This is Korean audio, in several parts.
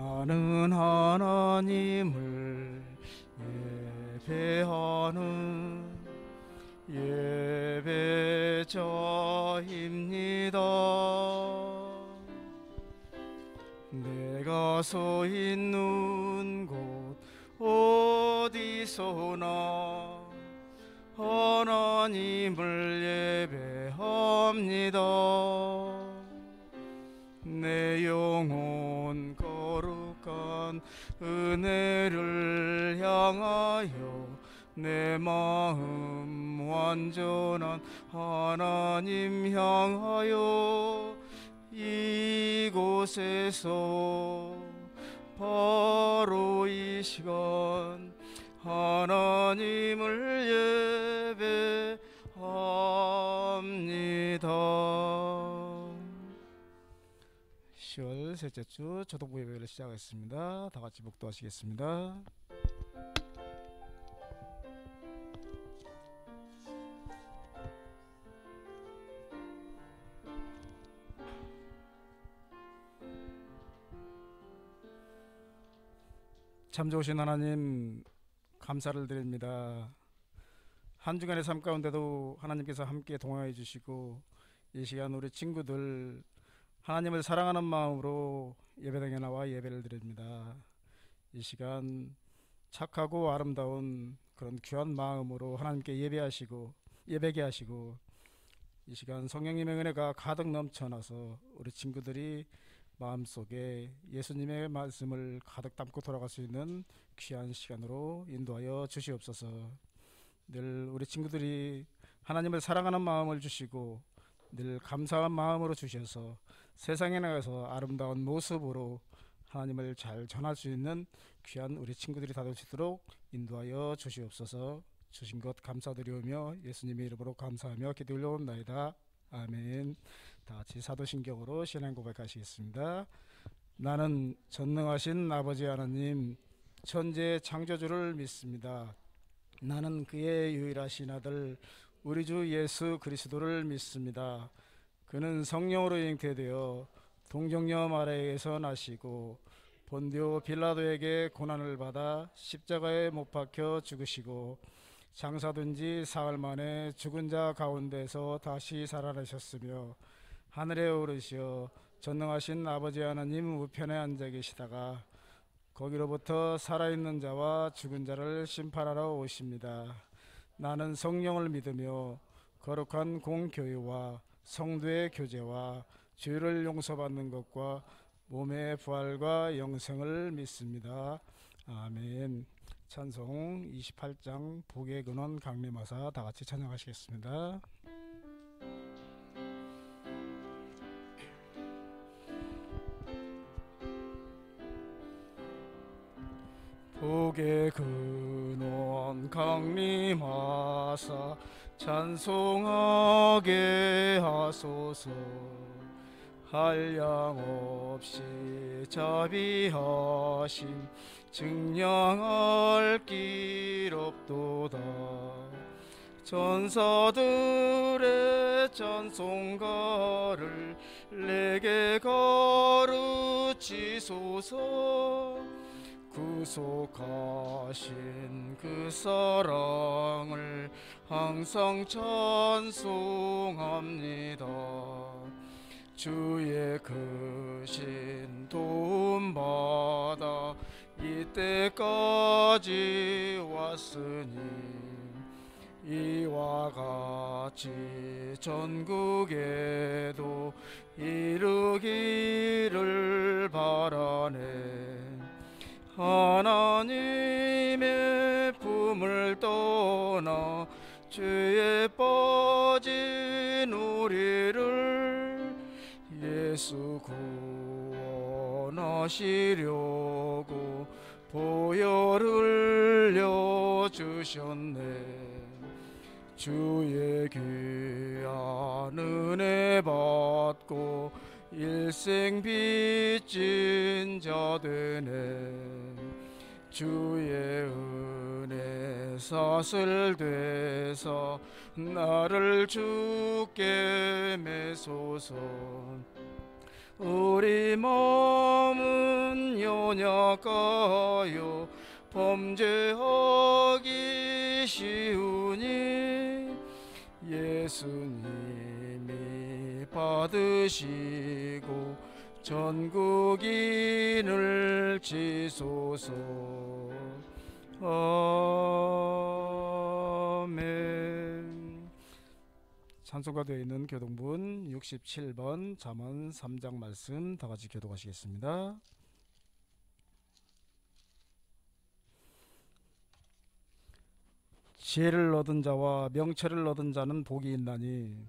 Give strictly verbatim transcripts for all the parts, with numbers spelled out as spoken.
나는 하나님을 예배하는 예배자입니다. 내가 서 있는 곳 어디서나 하나님을 예배합니다. 내 영혼 거룩한 은혜를 향하여 내 마음 완전한 하나님 향하여 이곳에서 바로 이 시간 하나님을 예배합니다. 시월 셋째 주 초등부 예배를 시작하겠습니다. 다 같이 목도하시겠습니다. 참 좋으신 하나님, 감사를 드립니다. 한 주간의 삶 가운데도 하나님께서 함께 동행해 주시고 이 시간 우리 친구들 하나님을 사랑하는 마음으로 예배당에 나와 예배를 드립니다. 이 시간 착하고 아름다운 그런 귀한 마음으로 하나님께 예배하시고 예배게 하시고 이 시간 성령님의 은혜가 가득 넘쳐나서 우리 친구들이 마음속에 예수님의 말씀을 가득 담고 돌아갈 수 있는 귀한 시간으로 인도하여 주시옵소서. 늘 우리 친구들이 하나님을 사랑하는 마음을 주시고 늘 감사한 마음으로 주셔서 세상에 나가서 아름다운 모습으로 하나님을 잘 전할 수 있는 귀한 우리 친구들이 다 될 수 있도록 인도하여 주시옵소서. 주신 것 감사드리오며 예수님의 이름으로 감사하며 기도 올려옵나이다. 아멘. 다 같이 사도신경으로 신앙 고백하시겠습니다. 나는 전능하신 아버지 하나님 천재 창조주를 믿습니다. 나는 그의 유일하신 아들 우리 주 예수 그리스도를 믿습니다. 그는 성령으로 잉태되어 동정녀 마리아에게서 나시고 본디오 빌라도에게 고난을 받아 십자가에 못 박혀 죽으시고 장사된 지 사흘 만에 죽은 자 가운데서 다시 살아나셨으며 하늘에 오르시어 전능하신 아버지 하나님 우편에 앉아 계시다가 거기로부터 살아있는 자와 죽은 자를 심판하러 오십니다. 나는 성령을 믿으며 거룩한 공교회와 성도의 교제와 죄를 용서받는 것과 몸의 부활과 영생을 믿습니다. 아멘. 찬송 이십팔 장 복의 근원 강림하사 다 같이 찬양하시겠습니다. 복의 근원 강림하사 찬송하게 하소서. 한량없이 자비하심 증량할 길 없도다. 전사들의 찬송가를 내게 가르치소서. 구속하신 그 사랑을 항상 찬송합니다. 주의 크신 도움받아 이때까지 왔으니 이와 같이 전국에도 이루기를 바라네. 하나님의 품을 떠나 죄에 빠진 우리를 예수 구원하시려고 보혈을 흘려주셨네. 주의 귀한 은혜 받고 일생 빚진 자 되네. 주의 은혜 사슬돼서 나를 주께 매소서. 우리 마음은 영 연약하여 범죄하기 쉬우니 예수님이 받으시고 전국인을 지소서. 아멘. 찬송가 되어 있는 교동분 육십칠 번 잠언 삼 장 말씀 다 같이 교독하시겠습니다. 지혜를 얻은 자와 명철을 얻은 자는 복이 있나니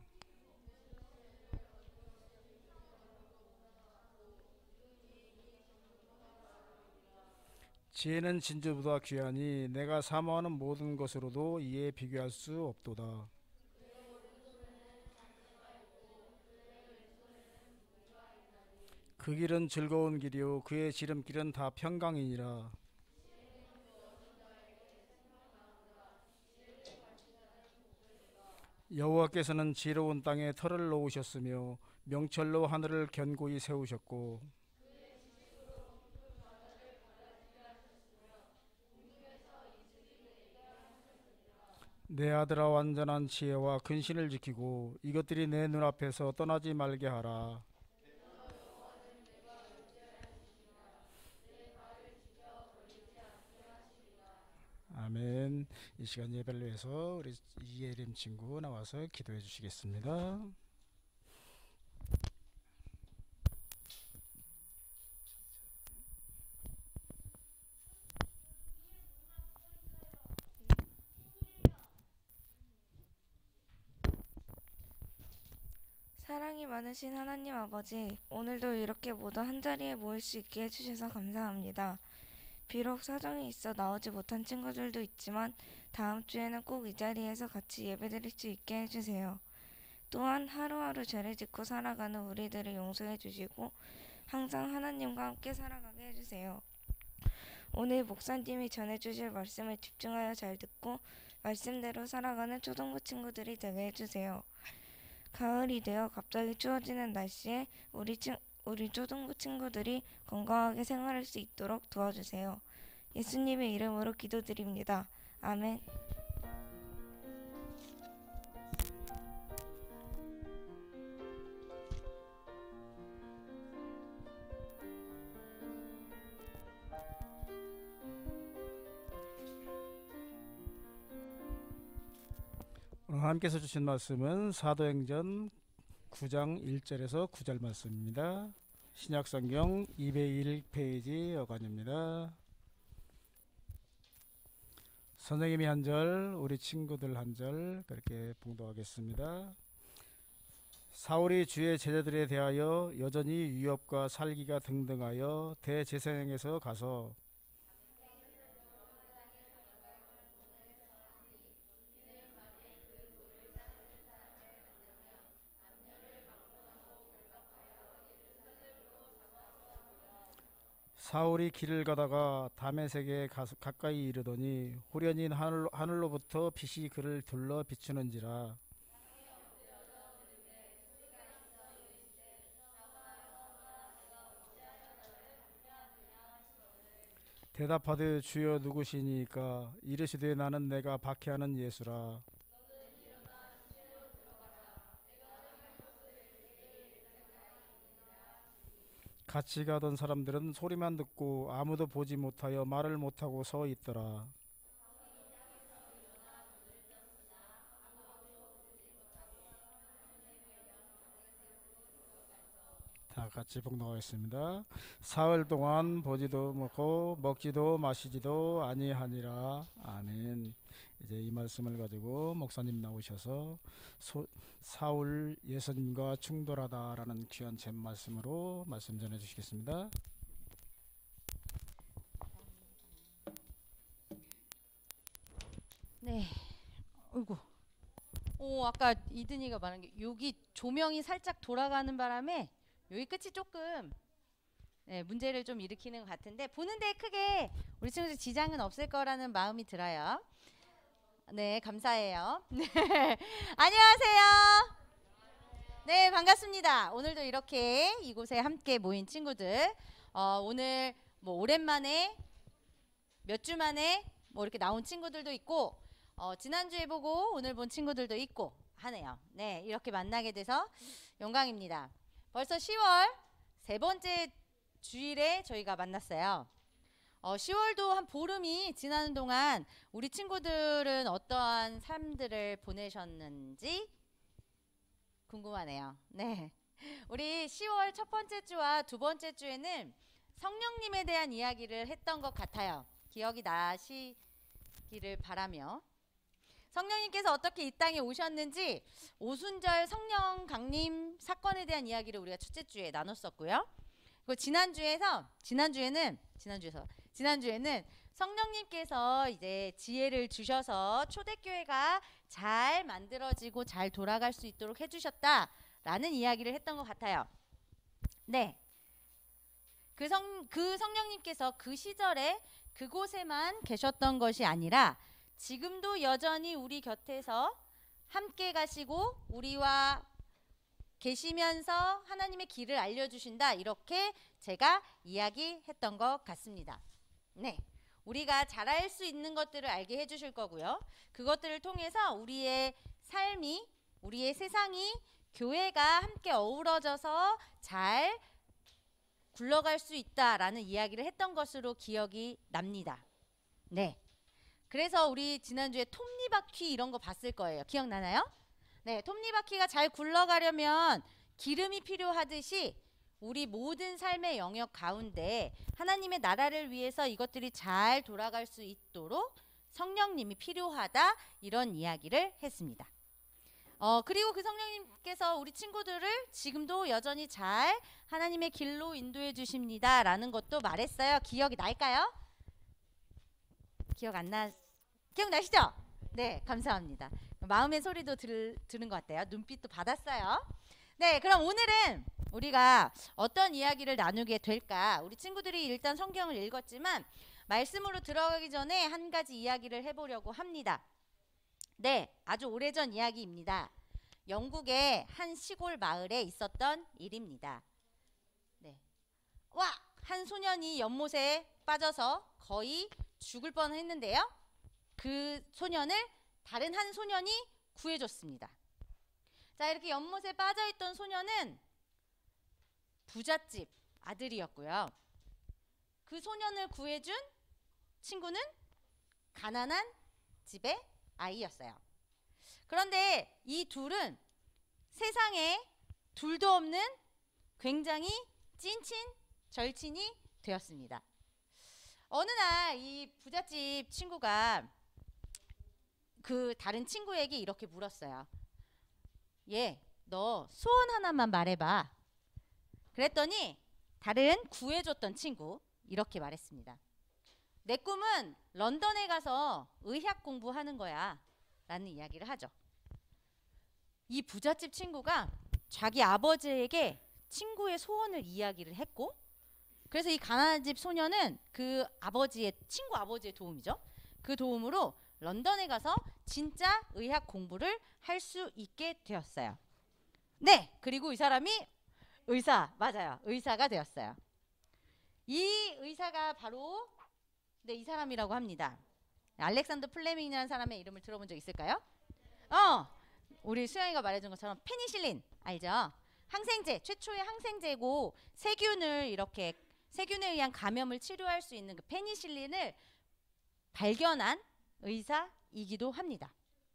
지혜는 진주보다 귀하니 내가 사모하는 모든 것으로도 이에 비교할 수 없도다. 그 길은 즐거운 길이요 그의 지름길은 다 평강이니라. 여호와께서는 지혜로운 땅에 터를 놓으셨으며 명철로 하늘을 견고히 세우셨고 내 아들아 완전한 지혜와 근신을 지키고 이것들이 내 눈앞에서 떠나지 말게 하라. 아멘. 이 시간 예배를 위해서 우리 이예림 친구 나와서 기도해 주시겠습니다. 사랑이 많으신 하나님 아버지, 오늘도 이렇게 모두 한자리에 모일 수 있게 해주셔서 감사합니다. 비록 사정이 있어 나오지 못한 친구들도 있지만 다음 주에는 꼭 이 자리에서 같이 예배드릴 수 있게 해주세요. 또한 하루하루 죄를 짓고 살아가는 우리들을 용서해 주시고 항상 하나님과 함께 살아가게 해주세요. 오늘 목사님이 전해주실 말씀을 집중하여 잘 듣고 말씀대로 살아가는 초등부 친구들이 되게 해주세요. 가을이 되어 갑자기 추워지는 날씨에 우리, 친, 우리 초등부 친구들이 건강하게 생활할 수 있도록 도와주세요. 예수님의 이름으로 기도드립니다. 아멘. 오늘 하나님께서 주신 말씀은 사도행전 구 장 일 절에서 구 절 말씀입니다. 신약성경 이백일 페이지 여관입니다. 선생님이 한 절, 우리 친구들 한 절 그렇게 봉독하겠습니다. 사울이 주의 제자들에 대하여 여전히 위협과 살기가 등등하여 대제사장에서 가서 사울이 길을 가다가 다메섹에 가까이 이르더니 후련히 하늘로, 하늘로부터 빛이 그를 둘러 비추는지라. 대답하되 주여 누구시니까? 이르시되 나는 내가 박해하는 예수라. 같이 가던 사람들은 소리만 듣고 아무도 보지 못하여 말을 못하고 서 있더라. 다 같이 봉독하겠습니다. 사흘 동안 보지도 못하고 먹지도 마시지도 아니하니라. 아멘. 이제 이 말씀을 가지고 목사님 나오셔서 소, 사울 예수님과 충돌하다라는 귀한 제 말씀으로 말씀 전해 주시겠습니다. 네. 어이구. 오, 아까 이든이가 말한 게 여기 조명이 살짝 돌아가는 바람에 여기 끝이 조금 네, 문제를 좀 일으키는 것 같은데 보는데 크게 우리 친구들 지장은 없을 거라는 마음이 들어요. 네, 감사해요. 네, 안녕하세요. 네, 반갑습니다. 오늘도 이렇게 이곳에 함께 모인 친구들 어, 오늘 뭐 오랜만에 몇 주 만에 뭐 이렇게 나온 친구들도 있고 어, 지난주에 보고 오늘 본 친구들도 있고 하네요. 네, 이렇게 만나게 돼서 영광입니다. 벌써 시월 세 번째 주일에 저희가 만났어요. 어, 시월도 한 보름이 지나는 동안 우리 친구들은 어떠한 삶들을 보내셨는지 궁금하네요. 네, 우리 시월 첫 번째 주와 두 번째 주에는 성령님에 대한 이야기를 했던 것 같아요. 기억이 나시기를 바라며 성령님께서 어떻게 이 땅에 오셨는지 오순절 성령 강림 사건에 대한 이야기를 우리가 첫째 주에 나눴었고요. 그리고 지난주에서 지난주에는 지난주에서 지난주에는 성령님께서 이제 지혜를 주셔서 초대교회가 잘 만들어지고 잘 돌아갈 수 있도록 해주셨다라는 이야기를 했던 것 같아요. 네, 그, 성, 그 성령님께서 그 시절에 그곳에만 계셨던 것이 아니라 지금도 여전히 우리 곁에서 함께 가시고 우리와 계시면서 하나님의 길을 알려주신다, 이렇게 제가 이야기했던 것 같습니다. 네, 우리가 잘할 수 있는 것들을 알게 해주실 거고요. 그것들을 통해서 우리의 삶이, 우리의 세상이, 교회가 함께 어우러져서 잘 굴러갈 수 있다라는 이야기를 했던 것으로 기억이 납니다. 네, 그래서 우리 지난주에 톱니바퀴 이런 거 봤을 거예요. 기억나나요? 네, 톱니바퀴가 잘 굴러가려면 기름이 필요하듯이 우리 모든 삶의 영역 가운데 하나님의 나라를 위해서 이것들이 잘 돌아갈 수 있도록 성령님이 필요하다, 이런 이야기를 했습니다. 어, 그리고 그 성령님께서 우리 친구들을 지금도 여전히 잘 하나님의 길로 인도해 주십니다 라는 것도 말했어요. 기억이 날까요? 기억 안 나, 기억나시죠? 네, 감사합니다. 마음의 소리도 들, 들은 것 같아요. 눈빛도 받았어요. 네, 그럼 오늘은 우리가 어떤 이야기를 나누게 될까? 우리 친구들이 일단 성경을 읽었지만 말씀으로 들어가기 전에 한 가지 이야기를 해보려고 합니다. 네, 아주 오래전 이야기입니다. 영국의 한 시골 마을에 있었던 일입니다. 네, 와! 한 소년이 연못에 빠져서 거의 죽을 뻔했는데요. 그 소년을 다른 한 소년이 구해줬습니다. 자, 이렇게 연못에 빠져있던 소년은 부잣집 아들이었고요. 그 소년을 구해준 친구는 가난한 집의 아이였어요. 그런데 이 둘은 세상에 둘도 없는 굉장히 찐친 절친이 되었습니다. 어느 날 이 부잣집 친구가 그 다른 친구에게 이렇게 물었어요. 얘, 너 소원 하나만 말해봐. 그랬더니 다른 구해줬던 친구 이렇게 말했습니다. 내 꿈은 런던에 가서 의학 공부하는 거야 라는 이야기를 하죠. 이 부잣집 친구가 자기 아버지에게 친구의 소원을 이야기를 했고, 그래서 이 가난한 집 소년은 그 아버지의 친구 아버지의 도움이죠. 그 도움으로 런던에 가서 진짜 의학 공부를 할 수 있게 되었어요. 네, 그리고 이 사람이 의사, 맞아요, 의사가 되었어요. 이 의사가 바로 네, 이 사람이라고 합니다. 알렉산더 플레밍이라는 사람의 이름을 들어본 적 있을까요? 어, 우리 수영이가 말해준 것처럼 페니실린 알죠? 항생제, 최초의 항생제고 세균을 이렇게 세균에 의한 감염을 치료할 수 있는 그 페니실린을 발견한 의사이기도 합니다.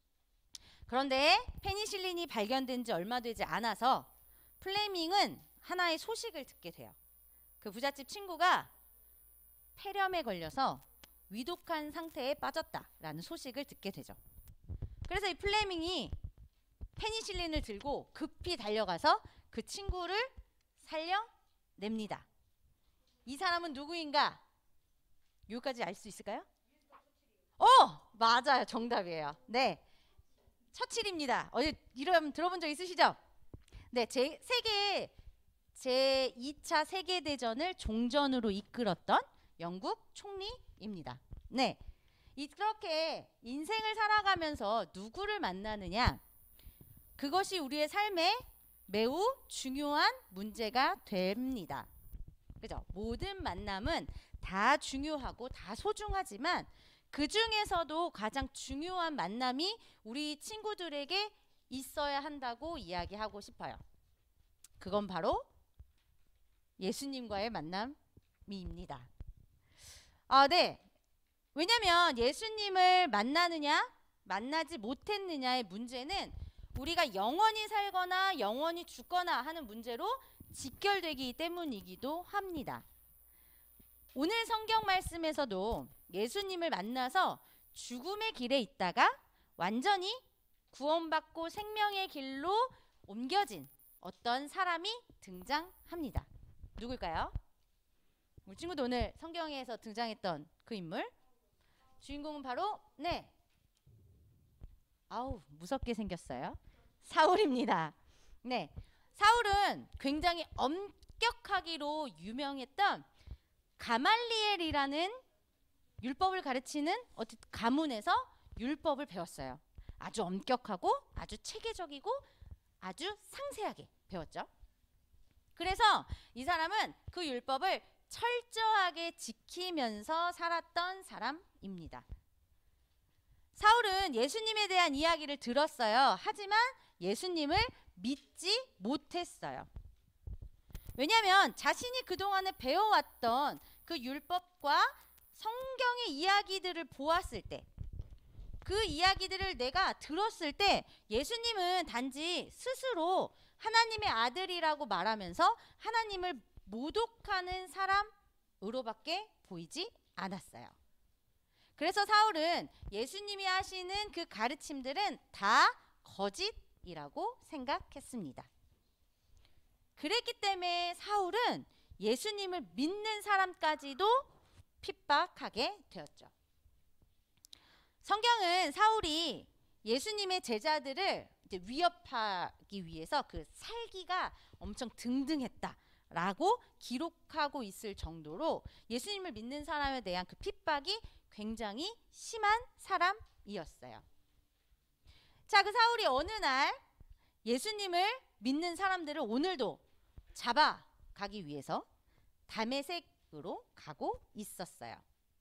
그런데 페니실린이 발견된 지 얼마 되지 않아서 플레밍은 하나의 소식을 듣게 돼요. 그 부잣집 친구가 폐렴에 걸려서 위독한 상태에 빠졌다라는 소식을 듣게 되죠. 그래서 이 플레밍이 페니실린을 들고 급히 달려가서 그 친구를 살려냅니다. 이 사람은 누구인가? 여기까지 알 수 있을까요? 어! 맞아요. 정답이에요. 네, 처칠입니다. 어디 이름 들어본 적 있으시죠? 네, 제 세계 제이 차 세계대전을 종전으로 이끌었던 영국 총리입니다. 네, 이렇게 인생을 살아가면서 누구를 만나느냐, 그것이 우리의 삶에 매우 중요한 문제가 됩니다. 그죠? 모든 만남은 다 중요하고 다 소중하지만 그 중에서도 가장 중요한 만남이 우리 친구들에게 있어야 한다고 이야기하고 싶어요. 그건 바로 예수님과의 만남입니다. 아, 네. 왜냐면 예수님을 만나느냐 만나지 못했느냐의 문제는 우리가 영원히 살거나 영원히 죽거나 하는 문제로 직결되기 때문이기도 합니다. 오늘 성경 말씀에서도 예수님을 만나서 죽음의 길에 있다가 완전히 구원받고 생명의 길로 옮겨진 어떤 사람이 등장합니다. 누굴까요? 우리 친구도 오늘 성경에서 등장했던 그 인물? 주인공은 바로 네. 아우, 무섭게 생겼어요. 사울입니다. 네. 사울은 굉장히 엄격하기로 유명했던 가말리엘이라는 율법을 가르치는 어떤 가문에서 율법을 배웠어요. 아주 엄격하고 아주 체계적이고 아주 상세하게 배웠죠. 그래서 이 사람은 그 율법을 철저하게 지키면서 살았던 사람입니다. 사울은 예수님에 대한 이야기를 들었어요. 하지만 예수님을 믿지 못했어요. 왜냐하면 자신이 그동안에 배워왔던 그 율법과 성경의 이야기들을 보았을 때, 그 이야기들을 내가 들었을 때 예수님은 단지 스스로 하나님의 아들이라고 말하면서 하나님을 모독하는 사람으로밖에 보이지 않았어요. 그래서 사울은 예수님이 하시는 그 가르침들은 다 거짓이라고 생각했습니다. 그랬기 때문에 사울은 예수님을 믿는 사람까지도 핍박하게 되었죠. 성경은 사울이 예수님의 제자들을 이제 위협하기 위해서 그 살기가 엄청 등등했다라고 기록하고 있을 정도로 예수님을 믿는 사람에 대한 그 핍박이 굉장히 심한 사람이었어요. 자, 그 사울이 어느 날 예수님을 믿는 사람들을 오늘도 잡아가기 위해서 다메섹으로 가고 있었어요.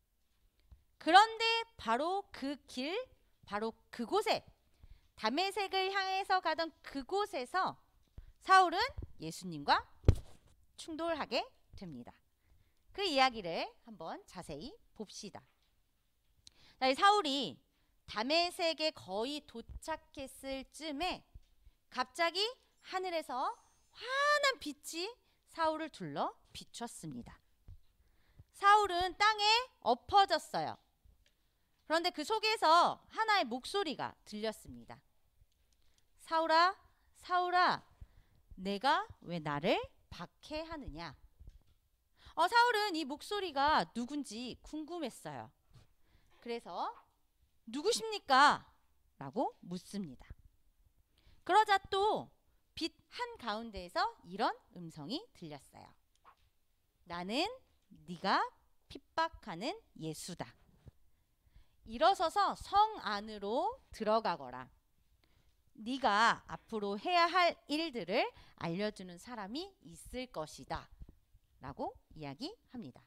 그런데 바로 그 길, 바로 그곳에 다메섹을 향해서 가던 그곳에서 사울은 예수님과 충돌하게 됩니다. 그 이야기를 한번 자세히 봅시다. 자, 이 사울이 다메섹에 거의 도착했을 쯤에 갑자기 하늘에서 환한 빛이 사울을 둘러 비췄습니다. 사울은 땅에 엎어졌어요. 그런데 그 속에서 하나의 목소리가 들렸습니다. 사울아, 사울아, 내가 왜 나를 박해하느냐? 어, 사울은 이 목소리가 누군지 궁금했어요. 그래서 누구십니까? 라고 묻습니다. 그러자 또 빛 한가운데에서 이런 음성이 들렸어요. 나는 네가 핍박하는 예수다. 일어서서 성 안으로 들어가거라. 네가 앞으로 해야 할 일들을 알려주는 사람이 있을 것이다. 라고 이야기합니다.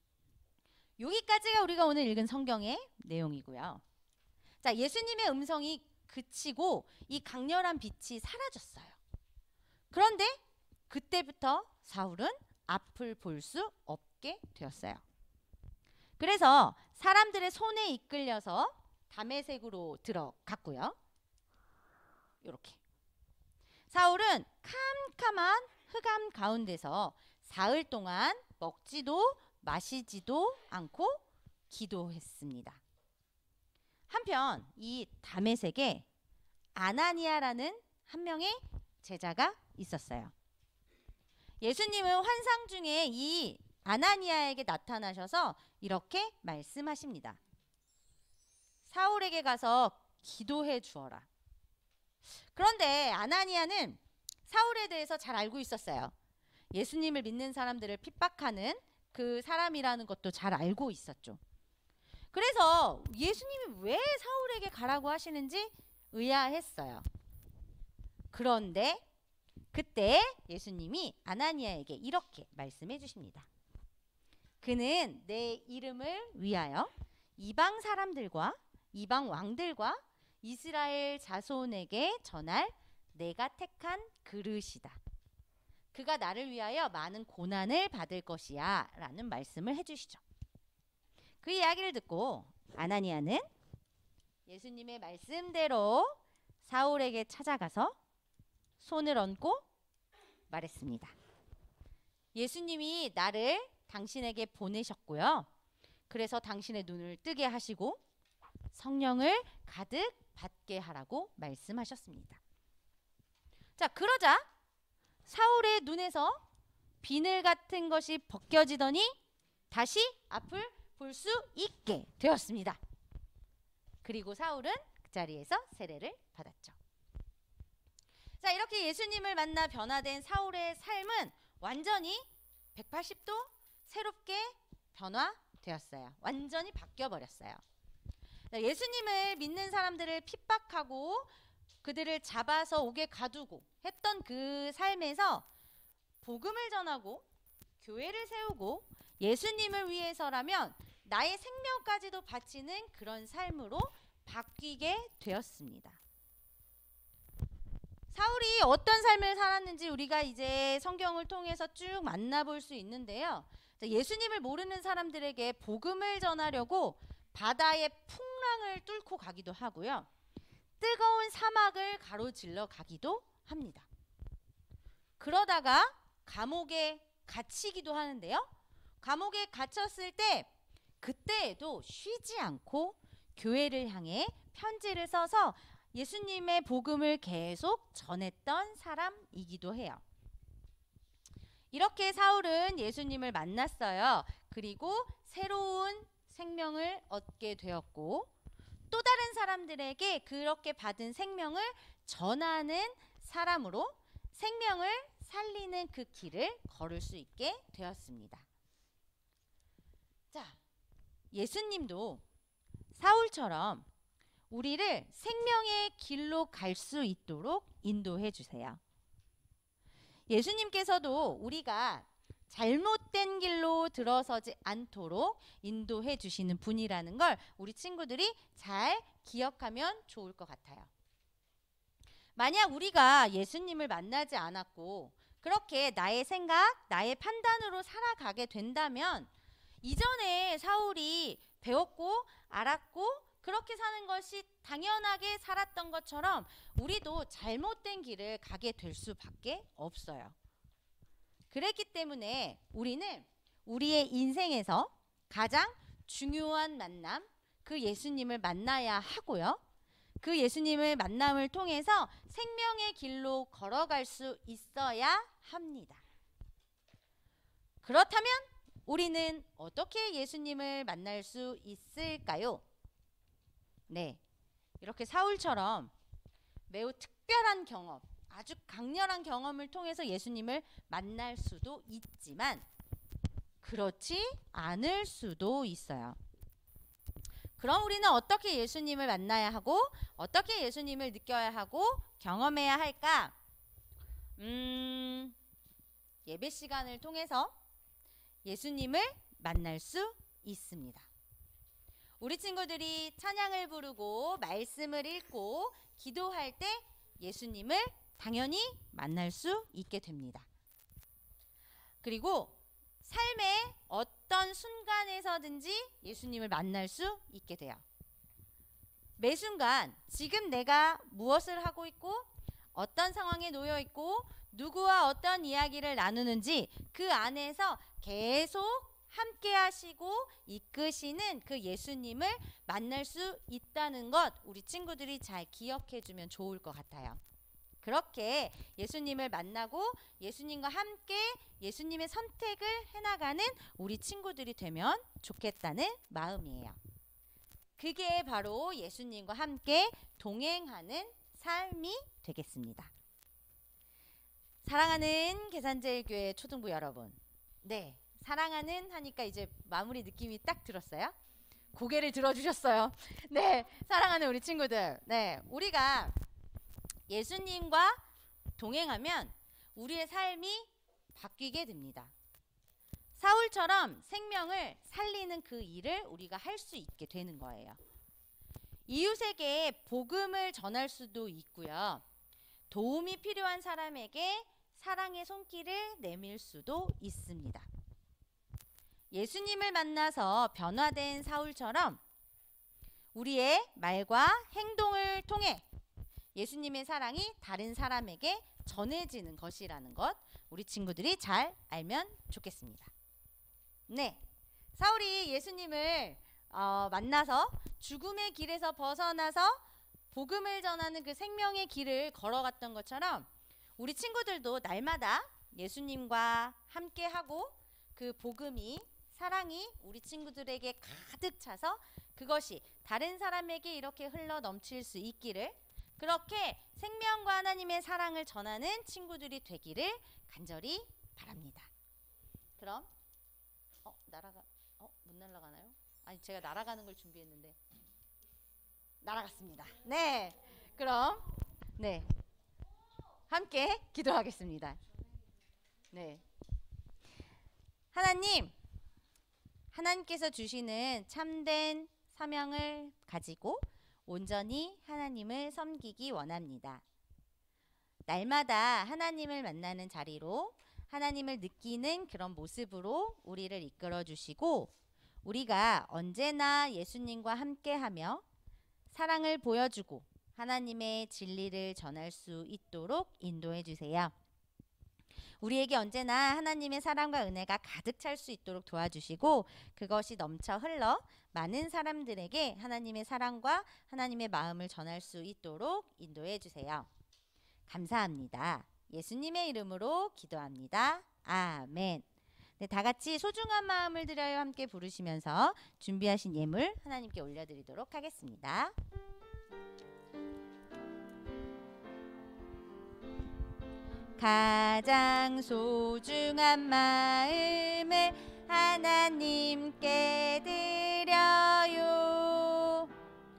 여기까지가 우리가 오늘 읽은 성경의 내용이고요. 자, 예수님의 음성이 그치고 이 강렬한 빛이 사라졌어요. 그런데 그때부터 사울은 앞을 볼 수 없게 되었어요. 그래서 사람들의 손에 이끌려서 다메섹으로 들어갔고요. 이렇게 사울은 캄캄한 흑암 가운데서 사흘 동안 먹지도 마시지도 않고 기도했습니다. 한편 이 다메섹에 아나니아라는 한 명의 제자가 있었어요. 예수님은 환상 중에 이 아나니아에게 나타나셔서 이렇게 말씀하십니다. 사울에게 가서 기도해 주어라. 그런데 아나니아는 사울에 대해서 잘 알고 있었어요. 예수님을 믿는 사람들을 핍박하는 그 사람이라는 것도 잘 알고 있었죠. 그래서 예수님이 왜 사울에게 가라고 하시는지 의아했어요. 그런데 그때 예수님이 아나니아에게 이렇게 말씀해 주십니다. 그는 내 이름을 위하여 이방 사람들과 이방 왕들과 이스라엘 자손에게 전할 내가 택한 그릇이다. 그가 나를 위하여 많은 고난을 받을 것이야 라는 말씀을 해주시죠. 그 이야기를 듣고 아나니아는 예수님의 말씀대로 사울에게 찾아가서 손을 얹고 말했습니다. 예수님이 나를 당신에게 보내셨고요. 그래서 당신의 눈을 뜨게 하시고 성령을 가득 받게 하라고 말씀하셨습니다. 자, 그러자 사울의 눈에서 비늘 같은 것이 벗겨지더니 다시 앞을 볼 수 있게 되었습니다. 그리고 사울은 그 자리에서 세례를 받았죠. 자, 이렇게 예수님을 만나 변화된 사울의 삶은 완전히 백팔십 도 새롭게 변화되었어요. 완전히 바뀌어버렸어요. 예수님을 믿는 사람들을 핍박하고 그들을 잡아서 옥에 가두고 했던 그 삶에서 복음을 전하고 교회를 세우고 예수님을 위해서라면 나의 생명까지도 바치는 그런 삶으로 바뀌게 되었습니다. 사울이 어떤 삶을 살았는지 우리가 이제 성경을 통해서 쭉 만나볼 수 있는데요. 예수님을 모르는 사람들에게 복음을 전하려고 바다의 풍랑을 뚫고 가기도 하고요. 뜨거운 사막을 가로질러 가기도 합니다. 그러다가 감옥에 갇히기도 하는데요. 감옥에 갇혔을 때 그때에도 쉬지 않고 교회를 향해 편지를 써서 예수님의 복음을 계속 전했던 사람이기도 해요. 이렇게 사울은 예수님을 만났어요. 그리고 새로운 생명을 얻게 되었고 또 다른 사람들에게 그렇게 받은 생명을 전하는 사람으로 생명을 살리는 그 길을 걸을 수 있게 되었습니다. 자, 예수님도 사울처럼 우리를 생명의 길로 갈 수 있도록 인도해 주세요. 예수님께서도 우리가 잘못된 길로 들어서지 않도록 인도해 주시는 분이라는 걸 우리 친구들이 잘 기억하면 좋을 것 같아요. 만약 우리가 예수님을 만나지 않았고 그렇게 나의 생각, 나의 판단으로 살아가게 된다면 이전에 사울이 배웠고 알았고 그렇게 사는 것이 당연하게 살았던 것처럼 우리도 잘못된 길을 가게 될 수밖에 없어요. 그랬기 때문에 우리는 우리의 인생에서 가장 중요한 만남, 그 예수님을 만나야 하고요. 그 예수님을 만남을 통해서 생명의 길로 걸어갈 수 있어야 합니다. 그렇다면 우리는 어떻게 예수님을 만날 수 있을까요? 네, 이렇게 사울처럼 매우 특별한 경험, 아주 강렬한 경험을 통해서 예수님을 만날 수도 있지만 그렇지 않을 수도 있어요. 그럼 우리는 어떻게 예수님을 만나야 하고 어떻게 예수님을 느껴야 하고 경험해야 할까? 음, 예배 시간을 통해서 예수님을 만날 수 있습니다. 우리 친구들이 찬양을 부르고 말씀을 읽고 기도할 때 예수님을 당연히 만날 수 있게 됩니다. 그리고 삶의 어떤 순간에서든지 예수님을 만날 수 있게 돼요. 매 순간 지금 내가 무엇을 하고 있고 어떤 상황에 놓여 있고 누구와 어떤 이야기를 나누는지 그 안에서 계속 함께 하시고 이끄시는 그 예수님을 만날 수 있다는 것 우리 친구들이 잘 기억해 주면 좋을 것 같아요. 그렇게 예수님을 만나고 예수님과 함께 예수님의 선택을 해나가는 우리 친구들이 되면 좋겠다는 마음이에요. 그게 바로 예수님과 함께 동행하는 삶이 되겠습니다. 사랑하는 계산제일교회 초등부 여러분, 네, 사랑하는 하니까 이제 마무리 느낌이 딱 들었어요. 고개를 들어주셨어요. 네, 사랑하는 우리 친구들, 네, 우리가 예수님과 동행하면 우리의 삶이 바뀌게 됩니다. 사울처럼 생명을 살리는 그 일을 우리가 할 수 있게 되는 거예요. 이웃에게 복음을 전할 수도 있고요. 도움이 필요한 사람에게 사랑의 손길을 내밀 수도 있습니다. 예수님을 만나서 변화된 사울처럼 우리의 말과 행동을 통해 예수님의 사랑이 다른 사람에게 전해지는 것이라는 것, 우리 친구들이 잘 알면 좋겠습니다. 네, 사울이 예수님을 어, 만나서 죽음의 길에서 벗어나서 복음을 전하는 그 생명의 길을 걸어갔던 것처럼 우리 친구들도 날마다 예수님과 함께하고 그 복음이, 사랑이 우리 친구들에게 가득 차서 그것이 다른 사람에게 이렇게 흘러 넘칠 수 있기를, 그렇게 생명과 하나님의 사랑을 전하는 친구들이 되기를 간절히 바랍니다. 그럼 어 날아가 어 못 날아가나요? 아니, 제가 날아가는 걸 준비했는데 날아갔습니다. 네, 그럼 네 함께 기도하겠습니다. 네, 하나님, 하나님께서 주시는 참된 사명을 가지고 온전히 하나님을 섬기기 원합니다. 날마다 하나님을 만나는 자리로 하나님을 느끼는 그런 모습으로 우리를 이끌어 주시고, 우리가 언제나 예수님과 함께하며 사랑을 보여주고 하나님의 진리를 전할 수 있도록 인도해 주세요. 우리에게 언제나 하나님의 사랑과 은혜가 가득 찰 수 있도록 도와주시고, 그것이 넘쳐 흘러 많은 사람들에게 하나님의 사랑과 하나님의 마음을 전할 수 있도록 인도해 주세요. 감사합니다. 예수님의 이름으로 기도합니다. 아멘. 네, 다 같이 소중한 마음을 드려요 함께 부르시면서 준비하신 예물 하나님께 올려드리도록 하겠습니다. 가장 소중한 마음을 하나님께 드려요.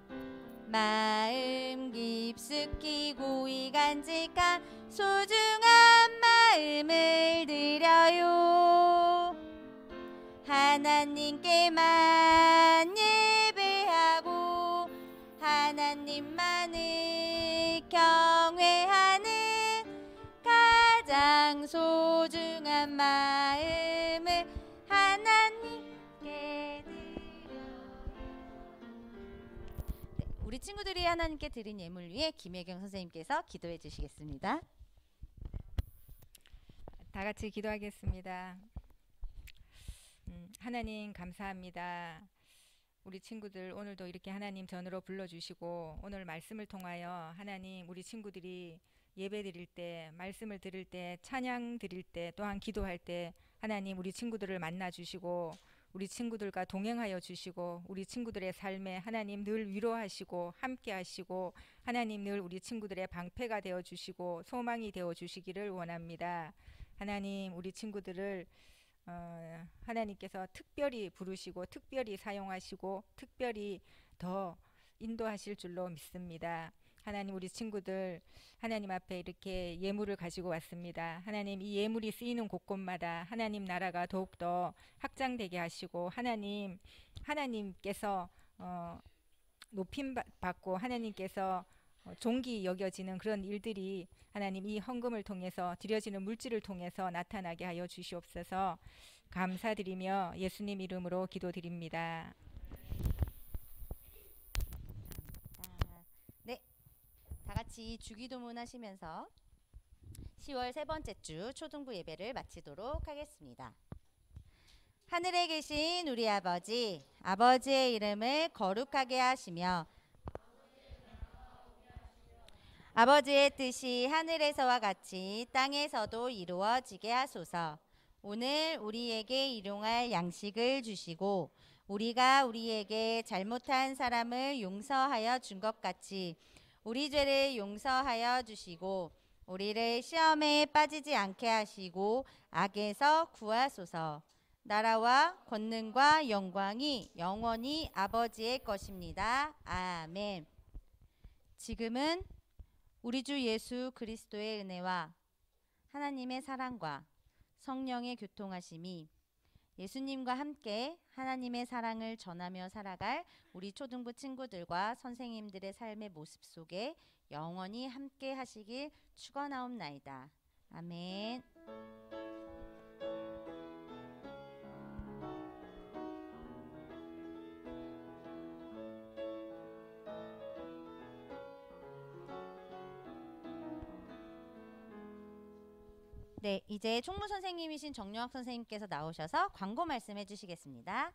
마음 깊숙이 고이 간직한 소중한 마음을 드려요. 하나님께만 예배하고 하나님만을 경외하는 가장 소중한 마음을 하나님께 드려요. 네, 우리 친구들이 하나님께 드린 예물 위에 김혜경 선생님께서 기도해 주시겠습니다. 다 같이 기도하겠습니다. 음, 하나님 감사합니다. 우리 친구들 오늘도 이렇게 하나님 전으로 불러주시고 오늘 말씀을 통하여 하나님 우리 친구들이 예배 드릴 때, 말씀을 들을 때, 찬양 드릴 때, 또한 기도할 때 하나님 우리 친구들을 만나 주시고 우리 친구들과 동행하여 주시고 우리 친구들의 삶에 하나님 늘 위로하시고 함께 하시고 하나님 늘 우리 친구들의 방패가 되어 주시고 소망이 되어 주시기를 원합니다. 하나님 우리 친구들을 어, 하나님께서 특별히 부르시고 특별히 사용하시고 특별히 더 인도하실 줄로 믿습니다. 하나님 우리 친구들 하나님 앞에 이렇게 예물을 가지고 왔습니다. 하나님 이 예물이 쓰이는 곳곳마다 하나님 나라가 더욱더 확장되게 하시고 하나님 하나님께서 어, 높임 받고 하나님께서 어, 존귀 여겨지는 그런 일들이 하나님 이 헌금을 통해서 드려지는 물질을 통해서 나타나게 하여 주시옵소서. 감사드리며 예수님 이름으로 기도드립니다. 네, 다 같이 주기도문 하시면서 시월 세 번째 주 초등부 예배를 마치도록 하겠습니다. 하늘에 계신 우리 아버지, 아버지의 이름을 거룩하게 하시며 아버지의 뜻이 하늘에서와 같이 땅에서도 이루어지게 하소서. 오늘 우리에게 일용할 양식을 주시고 우리가 우리에게 잘못한 사람을 용서하여 준 것 같이 우리 죄를 용서하여 주시고 우리를 시험에 빠지지 않게 하시고 악에서 구하소서. 나라와 권능과 영광이 영원히 아버지의 것입니다. 아멘. 지금은 우리 주 예수 그리스도의 은혜와 하나님의 사랑과 성령의 교통하심이 예수님과 함께 하나님의 사랑을 전하며 살아갈 우리 초등부 친구들과 선생님들의 삶의 모습 속에 영원히 함께 하시길 축원하옵나이다. 아멘. 네, 이제 총무 선생님이신 정영학 선생님께서 나오셔서 광고 말씀해 주시겠습니다.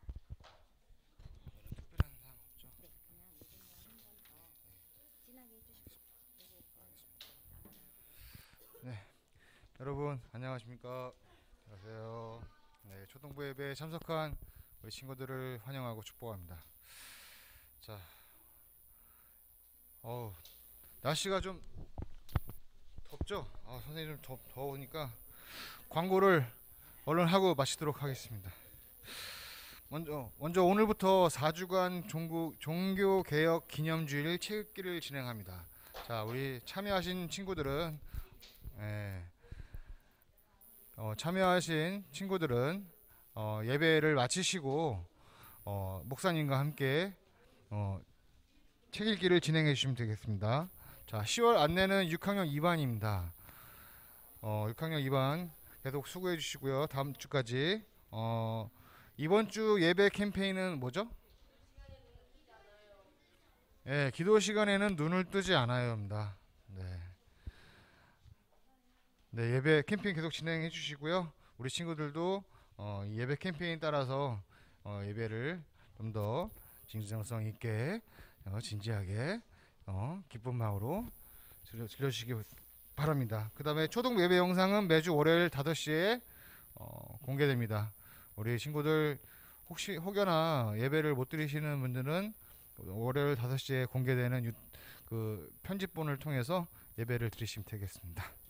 여러분 안녕하십니까? 안녕하세요. 네, 초등부 예배에 참석한 우리 친구들을 환영하고 축복합니다. 자, 어우, 날씨가 좀 덥죠? 아, 선생님 좀 더, 더우니까 광고를 얼른 하고 마치도록 하겠습니다. 먼저, 먼저 오늘부터 사 주간 종교, 종교개혁 기념주일 체육기를 진행합니다. 자, 우리 참여하신 친구들은 예, 어, 참여하신 친구들은 어, 예배를 마치시고 어, 목사님과 함께 어, 책 읽기를 진행해 주시면 되겠습니다. 자, 시월 안내는 육 학년 이 반입니다. 어, 육 학년 이 반 계속 수고해 주시고요. 다음 주까지 어, 이번 주 예배 캠페인은 뭐죠? 예, 기도 시간에는 눈을 뜨지 않아요입니다. 네. 네, 예배 캠페인 계속 진행해 주시고요. 우리 친구들도 어, 예배 캠페인 따라서 어, 예배를 좀 더 진정성 있게 어, 진지하게 어, 기쁜 마음으로 즐겨, 즐겨주시기 바랍니다. 그 다음에 초등 예배 영상은 매주 월요일 다섯 시에 어, 공개됩니다. 우리 친구들 혹시 혹여나 예배를 못 드리시는 분들은 월요일 다섯 시에 공개되는 유, 그 편집본을 통해서 예배를 드리시면 되겠습니다.